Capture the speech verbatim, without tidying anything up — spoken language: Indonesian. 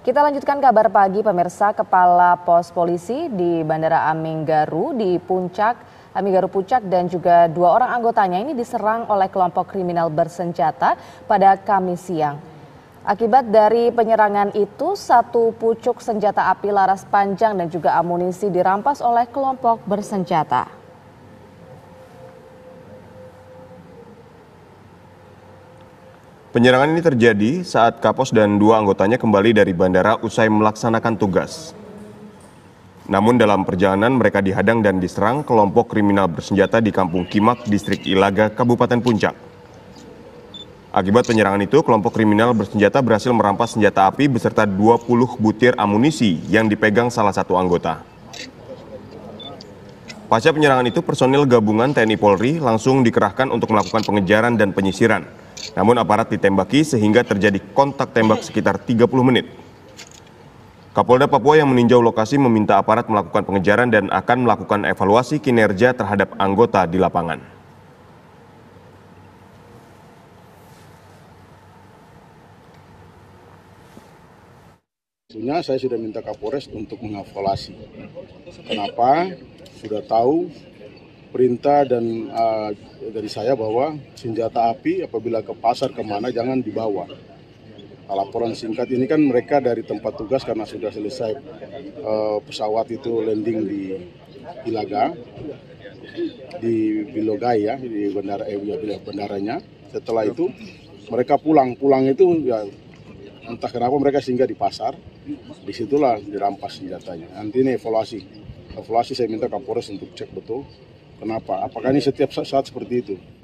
Kita lanjutkan kabar pagi pemirsa. Kepala Pos Polisi di Bandara Aminggaru di Puncak, Aminggaru Puncak dan juga dua orang anggotanya ini diserang oleh kelompok kriminal bersenjata pada Kamis siang. Akibat dari penyerangan itu, satu pucuk senjata api laras panjang dan juga amunisi dirampas oleh kelompok bersenjata. Penyerangan ini terjadi saat Kapos dan dua anggotanya kembali dari bandara usai melaksanakan tugas. Namun dalam perjalanan mereka dihadang dan diserang kelompok kriminal bersenjata di Kampung Kimak, Distrik Ilaga, Kabupaten Puncak. Akibat penyerangan itu, kelompok kriminal bersenjata berhasil merampas senjata api beserta dua puluh butir amunisi yang dipegang salah satu anggota. Pasca penyerangan itu, personil gabungan T N I Polri langsung dikerahkan untuk melakukan pengejaran dan penyisiran. Namun aparat ditembaki sehingga terjadi kontak tembak sekitar tiga puluh menit. Kapolda Papua yang meninjau lokasi meminta aparat melakukan pengejaran dan akan melakukan evaluasi kinerja terhadap anggota di lapangan. Tentunya saya sudah minta Kapolres untuk mengevaluasi. Kenapa? Sudah tahu perintah dan uh, dari saya bahwa senjata api apabila ke pasar kemana jangan dibawa. Laporan singkat ini kan mereka dari tempat tugas karena sudah selesai uh, pesawat itu landing di Ilaga, di Bilogai ya, di bandara eh, ya, bandaranya. Setelah itu mereka pulang, pulang itu ya entah kenapa mereka singgah di pasar, disitulah dirampas senjatanya. Nanti ini evaluasi, evaluasi saya minta Kapolres untuk cek betul. Kenapa? Apakah ini setiap saat seperti itu?